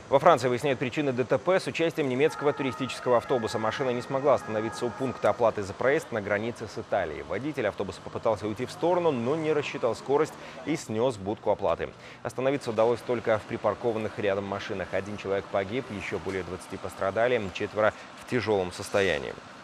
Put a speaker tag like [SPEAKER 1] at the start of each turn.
[SPEAKER 1] Во Франции выясняют причины ДТП с участием немецкого туристического автобуса. Машина не смогла остановиться у пункта оплаты за проезд на границе с Италией. Водитель автобуса попытался уйти в сторону, но не рассчитал скорость и снес будку оплаты. Остановиться удалось только в припаркованных рядом машинах. Один человек погиб, еще более 20 пострадали, четверо в тяжелом состоянии.